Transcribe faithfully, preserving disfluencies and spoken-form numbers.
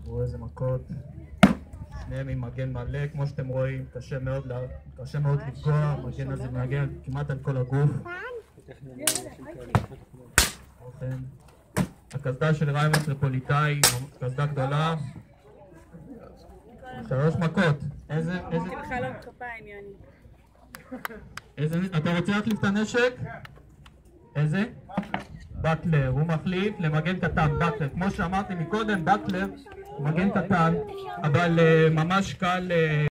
תראו איזה מכות. שניהם עם מגן מלא, כמו שאתם רואים, קשה מאוד, קשה מאוד לפגוע, המגן הזה מגן כמעט על כל הגוף. הקסדה של ריימן טריפוליטאי, קסדה גדולה. שלוש מכות. איזה, איזה... איזה... אתה רוצה להחליף את הנשק? איזה? בטלר, הוא מחליף למגן קטן, בטלר. כמו שאמרתי מקודם, בטלר, מגן קטן, אבל ממש קל...